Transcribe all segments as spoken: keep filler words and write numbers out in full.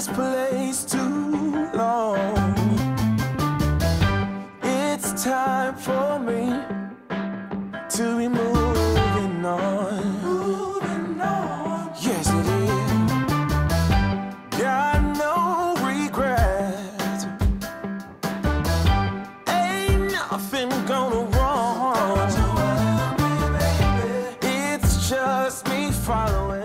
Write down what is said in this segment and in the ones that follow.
this place too long. It's time for me to be moving on. Moving on. Yes, it is. Got no regret. Ain't nothing gonna wrong. It's just me following.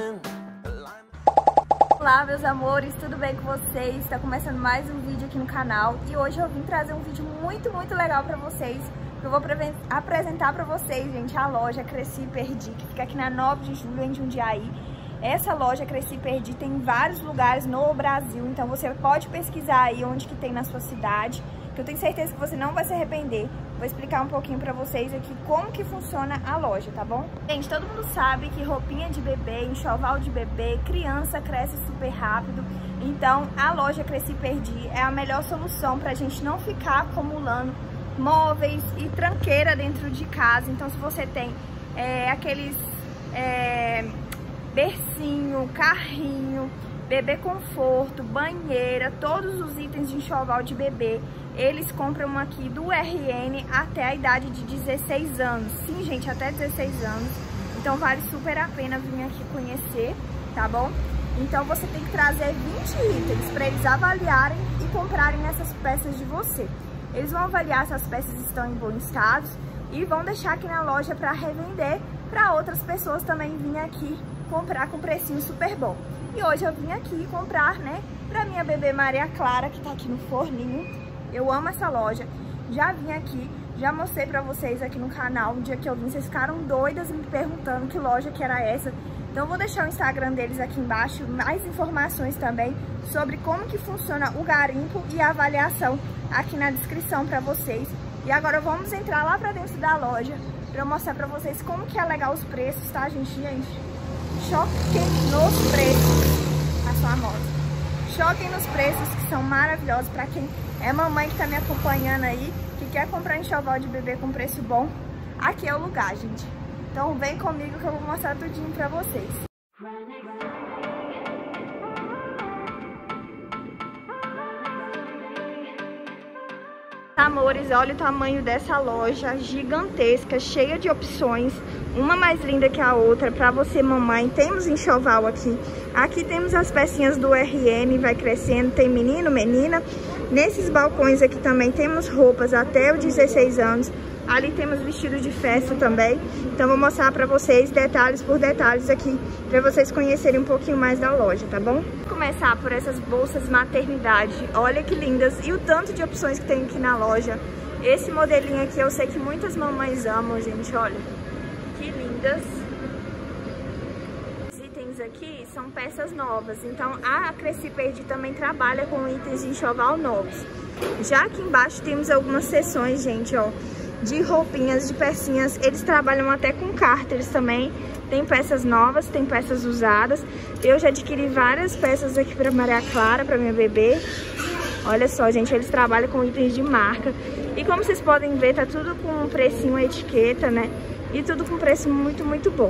Olá, meus amores, tudo bem com vocês? Está começando mais um vídeo aqui no canal e hoje eu vim trazer um vídeo muito, muito legal para vocês. Eu vou apresentar para vocês, gente, a loja Cresci e Perdi, que fica aqui na nove de julho, em Jundiaí. Essa loja Cresci e Perdi tem em vários lugares no Brasil, então você pode pesquisar aí onde que tem na sua cidade, que eu tenho certeza que você não vai se arrepender. Vou explicar um pouquinho pra vocês aqui como que funciona a loja, tá bom? Gente, todo mundo sabe que roupinha de bebê, enxoval de bebê, criança cresce super rápido. Então, a loja Cresci e Perdi é a melhor solução pra gente não ficar acumulando móveis e tranqueira dentro de casa. Então, se você tem é, aqueles é, bercinho, carrinho, bebê conforto, banheira, todos os itens de enxoval de bebê, eles compram aqui do R N até a idade de dezesseis anos. Sim, gente, até dezesseis anos. Então vale super a pena vir aqui conhecer, tá bom? Então você tem que trazer vinte itens para eles avaliarem e comprarem essas peças de você. Eles vão avaliar se as peças estão em bom estado e vão deixar aqui na loja para revender, para outras pessoas também virem aqui comprar com precinho super bom. E hoje eu vim aqui comprar, né, pra minha bebê Maria Clara, que tá aqui no forninho. Eu amo essa loja, já vim aqui, já mostrei pra vocês aqui no canal. Um dia que eu vim, vocês ficaram doidas me perguntando que loja que era essa. Então eu vou deixar o Instagram deles aqui embaixo, mais informações também sobre como que funciona o garimpo e a avaliação aqui na descrição pra vocês. E agora vamos entrar lá pra dentro da loja pra eu mostrar pra vocês como que é legal os preços, tá, gente? Gente, choquem nos preços. Passou a moto. Choquem nos preços, que são maravilhosos pra quem é mamãe que tá me acompanhando aí, que quer comprar enxoval de bebê com preço bom. Aqui é o lugar, gente. Então vem comigo que eu vou mostrar tudinho pra vocês. Amores, olha o tamanho dessa loja gigantesca, cheia de opções, uma mais linda que a outra para você, mamãe. Temos enxoval aqui, aqui temos as pecinhas do R N, vai crescendo, tem menino, menina. Nesses balcões aqui também temos roupas até os dezesseis anos, ali temos vestido de festa também. Então vou mostrar para vocês detalhes por detalhes aqui, para vocês conhecerem um pouquinho mais da loja, tá bom? Vou começar por essas bolsas maternidade, olha que lindas, e o tanto de opções que tem aqui na loja. Esse modelinho aqui eu sei que muitas mamães amam, gente, olha, que lindas. Os itens aqui são peças novas, então a Cresci e Perdi também trabalha com itens de enxoval novos. Já aqui embaixo temos algumas seções, gente, ó, de roupinhas, de pecinhas. Eles trabalham até com cárteres também. Tem peças novas, tem peças usadas. Eu já adquiri várias peças aqui para Maria Clara, para minha bebê. Olha só, gente, eles trabalham com itens de marca. E como vocês podem ver, tá tudo com um precinho, etiqueta, né? E tudo com preço muito, muito bom.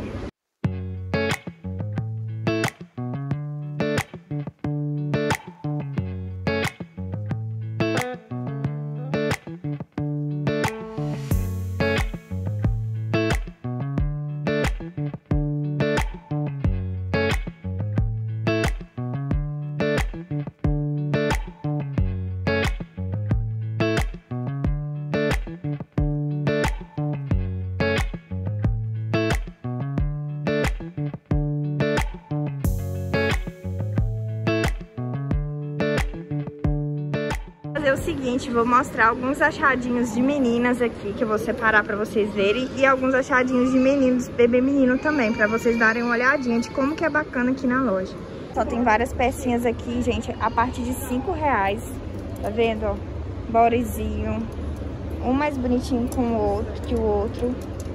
É o seguinte, vou mostrar alguns achadinhos de meninas aqui que eu vou separar para vocês verem, e alguns achadinhos de meninos, bebê menino também, para vocês darem uma olhadinha de como que é bacana aqui na loja. Só tem várias pecinhas aqui, gente, a partir de cinco reais, tá vendo, ó, borezinho, um mais bonitinho com o outro, que o outro.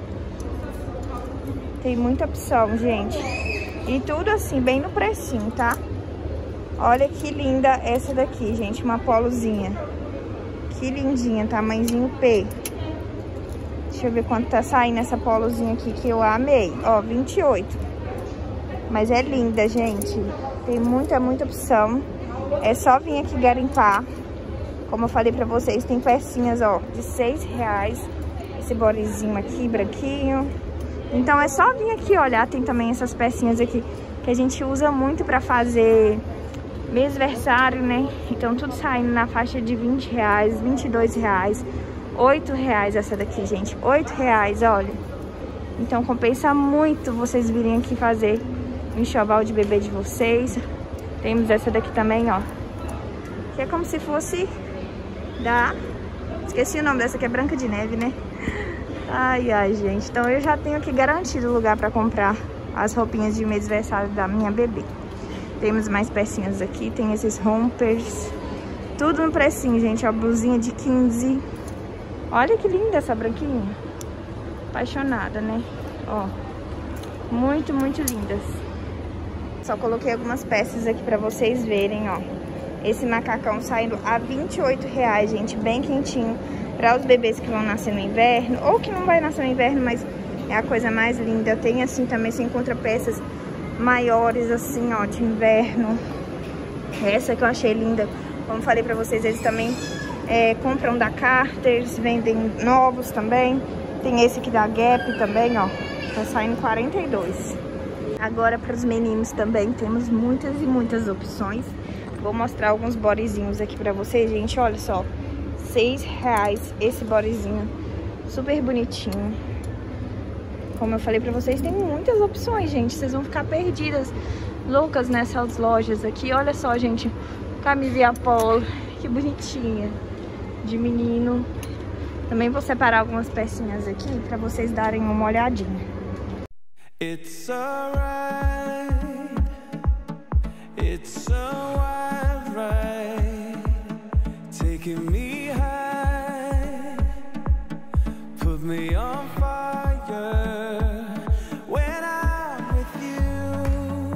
Tem muita opção, gente, e tudo assim, bem no precinho, tá? Olha que linda essa daqui, gente, uma polozinha. Que lindinha, tamanhozinho P. Deixa eu ver quanto tá saindo essa polozinha aqui, que eu amei. Ó, vinte e oito. Mas é linda, gente. Tem muita, muita opção. É só vir aqui garimpar. Como eu falei pra vocês, tem pecinhas, ó, de seis reais. Esse bodezinho aqui, branquinho. Então é só vir aqui olhar. Tem também essas pecinhas aqui que a gente usa muito pra fazer mêsversário, né? Então tudo saindo na faixa de vinte reais, vinte e dois reais, oito reais essa daqui, gente. oito reais, olha. Então compensa muito vocês virem aqui fazer o enxoval de bebê de vocês. Temos essa daqui também, ó. Que é como se fosse da... Esqueci o nome dessa, que é Branca de Neve, né? Ai, ai, gente. Então eu já tenho aqui garantido o lugar pra comprar as roupinhas de mêsversário da minha bebê. Temos mais pecinhas aqui, tem esses rompers. Tudo no precinho, gente, ó, blusinha de quinze. Olha que linda essa branquinha. Apaixonada, né? Ó, muito, muito lindas. Só coloquei algumas peças aqui pra vocês verem, ó. Esse macacão saindo a vinte e oito reais, gente, bem quentinho. Pra os bebês que vão nascer no inverno, ou que não vai nascer no inverno, mas é a coisa mais linda. Tem assim também, você encontra peças maiores assim, ó, de inverno. Essa que eu achei linda. Como falei pra vocês, eles também é, compram da Carter's, vendem novos também. Tem esse aqui da Gap também, ó, tá saindo quarenta e dois. Agora para os meninos também temos muitas e muitas opções. Vou mostrar alguns bodezinhos aqui pra vocês, gente, olha só. seis reais esse bodezinho, super bonitinho. Como eu falei pra vocês, tem muitas opções, gente. Vocês vão ficar perdidas, loucas nessas lojas aqui. Olha só, gente, camisinha polo, que bonitinha, de menino. Também vou separar algumas pecinhas aqui pra vocês darem uma olhadinha. It's alright, it's a wild ride, taking me high, put me on fire, when I'm with you,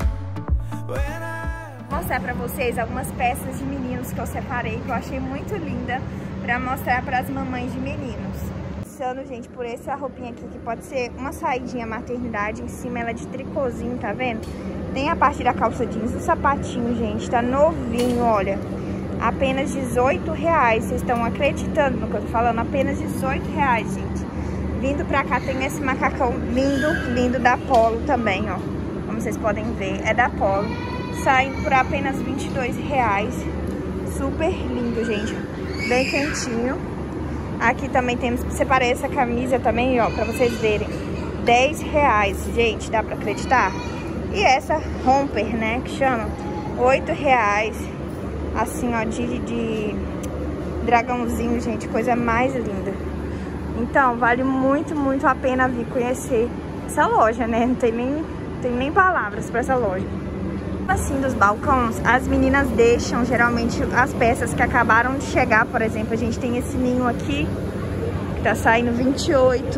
when I'm... Vou mostrar pra vocês algumas peças de meninos que eu separei, que eu achei muito linda, pra mostrar pras mamães de meninos. Começando, gente, por essa roupinha aqui, que pode ser uma saidinha maternidade. Em cima ela é de tricôzinho, tá vendo? Tem a parte da calça jeans, o sapatinho, gente, tá novinho, olha. Apenas dezoito reais. Vocês estão acreditando no que eu tô falando? Apenas dezoito reais, gente. Vindo pra cá tem esse macacão lindo, lindo da Polo também, ó. Como vocês podem ver, é da Polo. Saindo por apenas vinte e dois reais. Super lindo, gente. Bem quentinho. Aqui também temos, separei essa camisa também, ó, pra vocês verem. dez reais, gente, dá pra acreditar? E essa romper, né, que chama, oito reais. Assim, ó, de, de dragãozinho, gente, coisa mais linda. Então, vale muito, muito a pena vir conhecer essa loja, né? Não tem nem, tem nem palavras pra essa loja. Assim, dos balcões, as meninas deixam geralmente as peças que acabaram de chegar. Por exemplo, a gente tem esse ninho aqui, que tá saindo vinte e oito.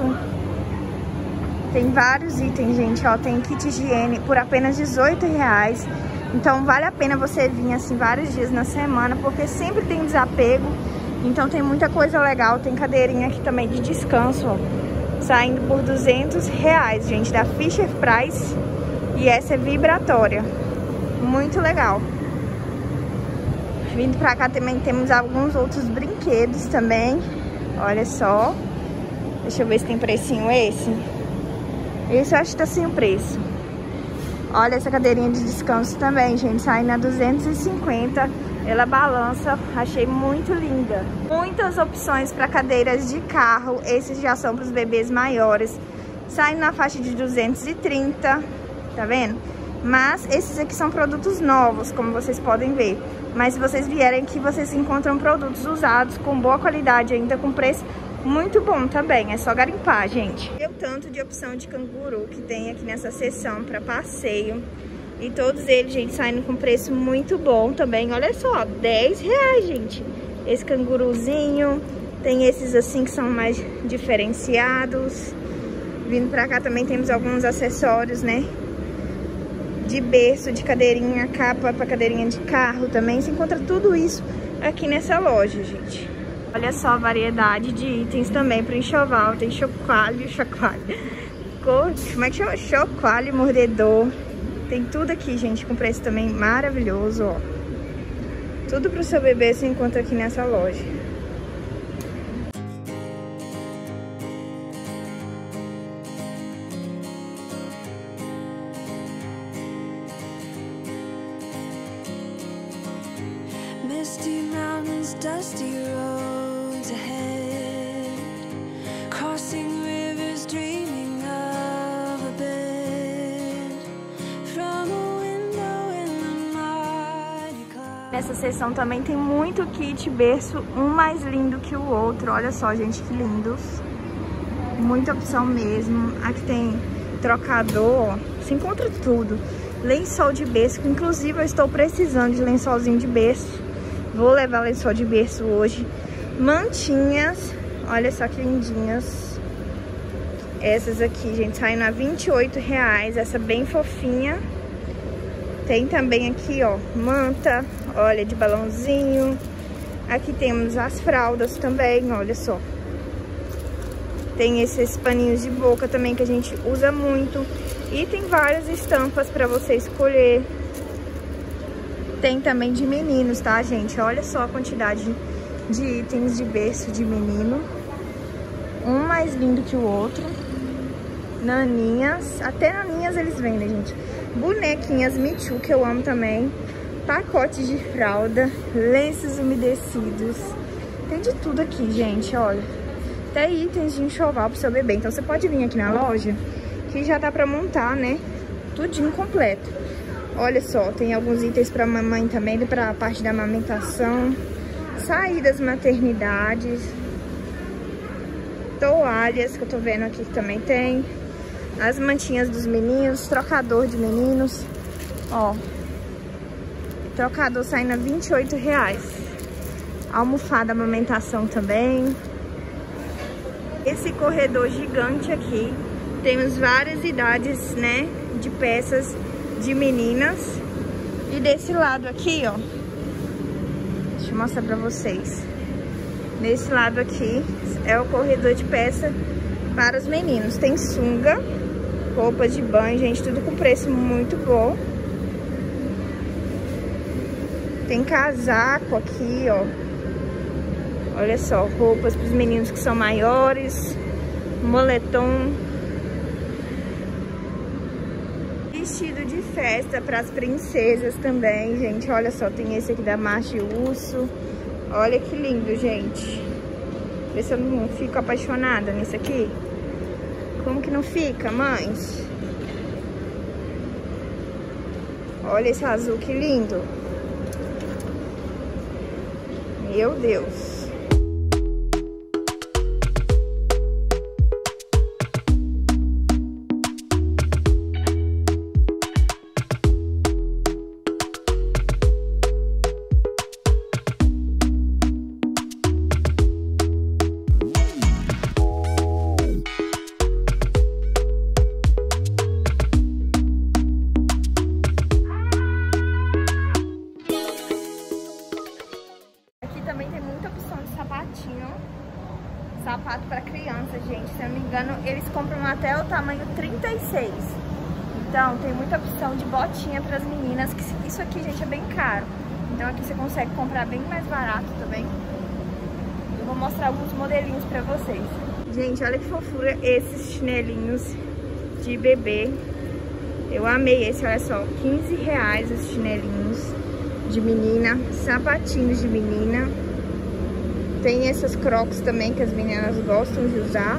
Tem vários itens, gente, ó, tem kit higiene por apenas dezoito reais. Então vale a pena você vir assim vários dias na semana, porque sempre tem desapego. Então tem muita coisa legal. Tem cadeirinha aqui também de descanso, ó, saindo por duzentos reais, gente, da Fisher Price. E essa é vibratória. Muito legal. Vindo pra cá também temos alguns outros brinquedos também. Olha só. Deixa eu ver se tem precinho esse. Esse eu acho que tá sem o preço. Olha essa cadeirinha de descanso também, gente. Saindo a duzentos e cinquenta. Ela balança. Achei muito linda. Muitas opções para cadeiras de carro. Esses já são para os bebês maiores. Saindo na faixa de duzentos e trinta. Tá vendo? Mas esses aqui são produtos novos, como vocês podem ver. Mas se vocês vierem aqui, vocês encontram produtos usados com boa qualidade ainda, com preço muito bom também. É só garimpar, gente. E o tanto de opção de canguru que tem aqui nessa seção para passeio. E todos eles, gente, saindo com preço muito bom também. Olha só, dez reais, gente. Esse canguruzinho. Tem esses assim que são mais diferenciados. Vindo pra cá também temos alguns acessórios, né? De berço, de cadeirinha, capa para cadeirinha de carro também. Você encontra tudo isso aqui nessa loja, gente. Olha só a variedade de itens também para enxoval. Tem chocalho, chocalho. Como é que chama? Chocalho, mordedor. Tem tudo aqui, gente, com preço também maravilhoso, ó. Tudo pro seu bebê se encontra aqui nessa loja. Misty mountains, dusty roads ahead, crossing rivers, dreaming of a bed, from a window in the mighty cloud. Nessa seção também tem muito kit berço, um mais lindo que o outro. Olha só, gente, que lindos. Muita opção mesmo. Aqui tem trocador, ó. Se encontra tudo. Lençol de berço, que inclusive eu estou precisando de lençolzinho de berço. Vou levar lençol de berço hoje. Mantinhas, olha só que lindinhas. Essas aqui, gente, saindo a vinte e oito reais. Essa bem fofinha. Tem também aqui, ó, manta, olha, de balãozinho. Aqui temos as fraldas também, olha só. Tem esses paninhos de boca também que a gente usa muito. E tem várias estampas pra você escolher. Tem também de meninos, tá, gente? Olha só a quantidade de itens de berço de menino. Um mais lindo que o outro. Naninhas, até naninhas eles vendem, gente. Bonequinhas Me Too, que eu amo também. Pacotes de fralda, lenços umedecidos. Tem de tudo aqui, gente, olha. Até itens de enxoval pro seu bebê. Então você pode vir aqui na loja, que já dá pra montar, né? Tudinho completo. Olha só, tem alguns itens pra mamãe também, pra parte da amamentação. Saídas maternidades. Toalhas, que eu tô vendo aqui que também tem. As mantinhas dos meninos, trocador de meninos. Ó, trocador saindo a vinte e oito reais. Almofada amamentação também. Esse corredor gigante aqui, temos várias idades, né, de peças de meninas. E desse lado aqui, ó, deixa eu mostrar pra vocês. Nesse lado aqui é o corredor de peça para os meninos. Tem sunga, roupas de banho, gente, tudo com preço muito bom. Tem casaco aqui, ó. Olha só, roupas para os meninos que são maiores. Moletom. Vestido de festa para as princesas também, gente. Olha só, tem esse aqui da Marcha Urso. Olha que lindo, gente. Vê se eu não fico apaixonada nisso aqui. Como que não fica, mães? Olha esse azul, que lindo. Meu Deus. Sapato para criança, gente. Se eu não me engano, eles compram até o tamanho trinta e seis. Então, tem muita opção de botinha para as meninas. Que isso aqui, gente, é bem caro. Então, aqui você consegue comprar bem mais barato também. Eu vou mostrar alguns modelinhos para vocês. Gente, olha que fofura esses chinelinhos de bebê. Eu amei esse, olha só. quinze reais os chinelinhos de menina. Sapatinhos de menina. Tem essas crocs também que as meninas gostam de usar.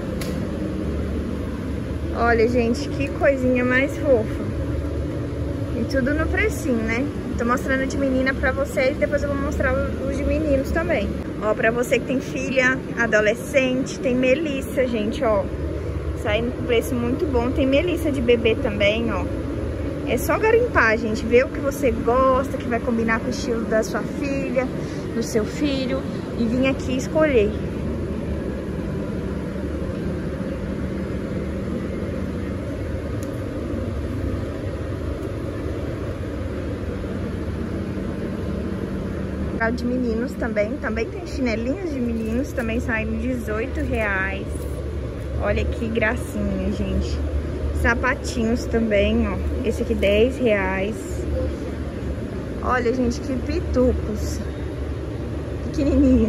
Olha, gente, que coisinha mais fofa. E tudo no precinho, né? Tô mostrando de menina pra vocês, depois eu vou mostrar os de meninos também. Ó, pra você que tem filha, adolescente, tem melissa, gente, ó. Saindo com preço muito bom. Tem melissa de bebê também, ó. É só garimpar, gente. Ver o que você gosta, que vai combinar com o estilo da sua filha, do seu filho. E vim aqui escolher. De meninos também. Também tem chinelinhos de meninos. Também saem dezoito reais. Olha que gracinha, gente. Sapatinhos também, ó. Esse aqui dez reais. Olha, gente, que pitupos. Pequenininha.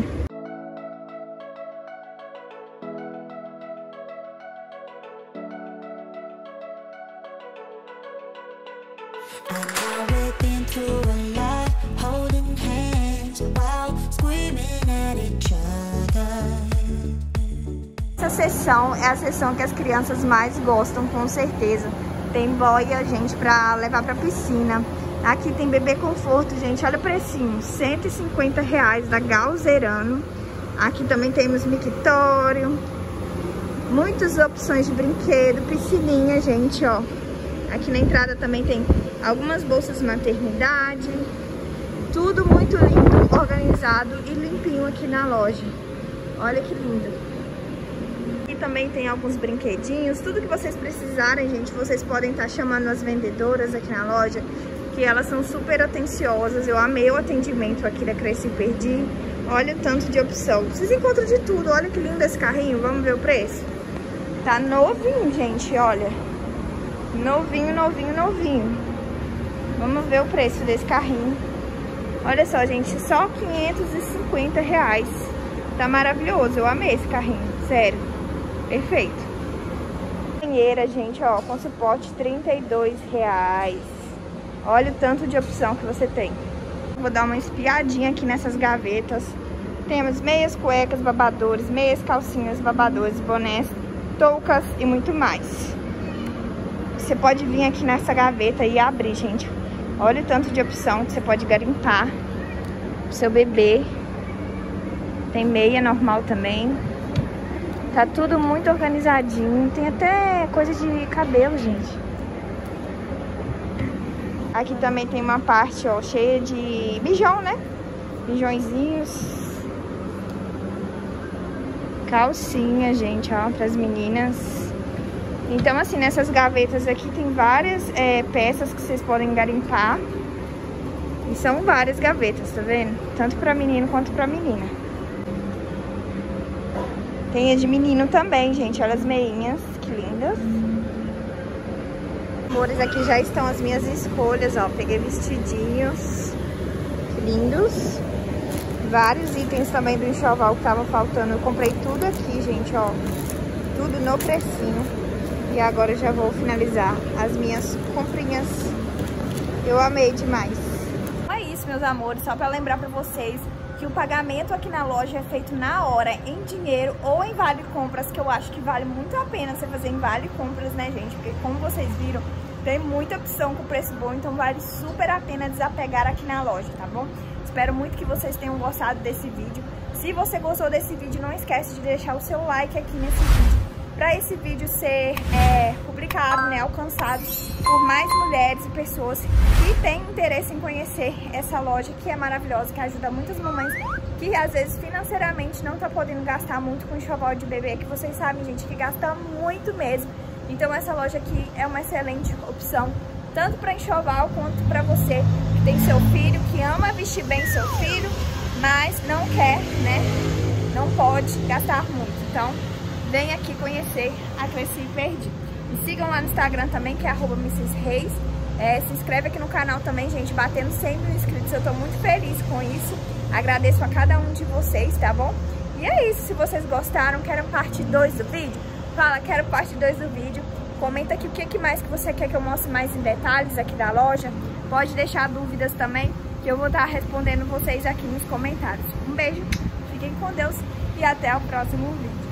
Essa sessão é a sessão que as crianças mais gostam, com certeza. Tem boia, gente, pra levar pra piscina. Aqui tem bebê conforto, gente. Olha o precinho, cento e cinquenta reais da Galzerano. Aqui também temos mictório. Muitas opções de brinquedo, piscininha, gente, ó. Aqui na entrada também tem algumas bolsas de maternidade. Tudo muito lindo, organizado e limpinho aqui na loja. Olha que lindo. Aqui também tem alguns brinquedinhos. Tudo que vocês precisarem, gente, vocês podem estar chamando as vendedoras aqui na loja, que elas são super atenciosas. Eu amei o atendimento aqui da Cresci e Perdi. Olha o tanto de opção. Vocês encontram de tudo. Olha que lindo esse carrinho. Vamos ver o preço? Tá novinho, gente, olha. Novinho, novinho, novinho. Vamos ver o preço desse carrinho. Olha só, gente, só quinhentos e cinquenta reais. Tá maravilhoso, eu amei esse carrinho, sério. Perfeito. Banheira, gente, ó, com suporte trinta e dois reais. Olha o tanto de opção que você tem. Vou dar uma espiadinha aqui nessas gavetas. Temos meias, cuecas, babadores, meias, calcinhas, babadores, bonés, toucas e muito mais. Você pode vir aqui nessa gaveta e abrir, gente. Olha o tanto de opção que você pode garimpar pro seu bebê. Tem meia normal também. Tá tudo muito organizadinho. Tem até coisa de cabelo, gente. Aqui também tem uma parte, ó, cheia de bijão, né? Bijõezinhos. Calcinha, gente, ó, pras meninas. Então, assim, nessas gavetas aqui tem várias é, peças que vocês podem garimpar. E são várias gavetas, tá vendo? Tanto pra menino quanto pra menina. Tem a de menino também, gente. Olha as meinhas, que lindas. Amores, aqui já estão as minhas escolhas, ó. Peguei vestidinhos, que lindos. Vários itens também do enxoval que estavam faltando. Eu comprei tudo aqui, gente, ó. Tudo no precinho. E agora eu já vou finalizar as minhas comprinhas. Eu amei demais. É isso, meus amores. Só pra lembrar pra vocês que o pagamento aqui na loja é feito na hora, em dinheiro ou em vale compras, que eu acho que vale muito a pena você fazer em vale compras, né, gente? Porque como vocês viram, tem muita opção com preço bom, então vale super a pena desapegar aqui na loja, tá bom? Espero muito que vocês tenham gostado desse vídeo. Se você gostou desse vídeo, não esquece de deixar o seu like aqui nesse vídeo, para esse vídeo ser é, publicado, né, alcançado por mais mulheres e pessoas que têm interesse em conhecer essa loja que é maravilhosa, que ajuda muitas mamães que às vezes financeiramente não tá podendo gastar muito com enxoval de bebê, que vocês sabem, gente, que gasta muito mesmo. Então essa loja aqui é uma excelente opção, tanto para enxoval quanto para você que tem seu filho, que ama vestir bem seu filho, mas não quer, né, não pode gastar muito. Então vem aqui conhecer a Cresci e Perdi. Me sigam lá no Instagram também, que é arroba missis reis. É, se inscreve aqui no canal também, gente, batendo cem mil inscritos. Eu tô muito feliz com isso. Agradeço a cada um de vocês, tá bom? E é isso. Se vocês gostaram, querem parte dois do vídeo? Fala, quero parte dois do vídeo. Comenta aqui o que, que mais que você quer que eu mostre mais em detalhes aqui da loja. Pode deixar dúvidas também, que eu vou estar respondendo vocês aqui nos comentários. Um beijo, fiquem com Deus e até o próximo vídeo.